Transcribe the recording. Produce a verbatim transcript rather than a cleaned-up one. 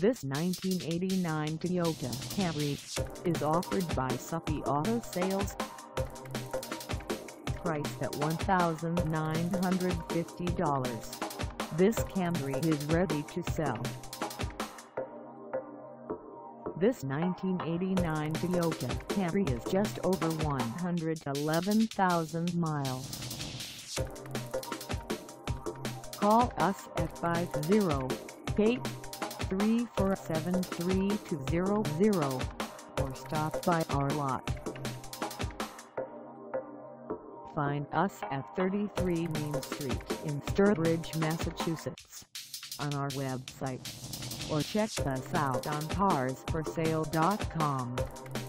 This nineteen eighty-nine Toyota Camry is offered by Subie Auto Sales. Priced at one thousand nine hundred fifty dollars, this Camry is ready to sell. This nineteen eighty-nine Toyota Camry is just over one hundred eleven thousand miles. Call us at five oh eight, three four seven, three two zero zero or stop by our lot. Find us at thirty-three Main Street in Sturbridge, Massachusetts, on our website, or check us out on cars for sale dot com.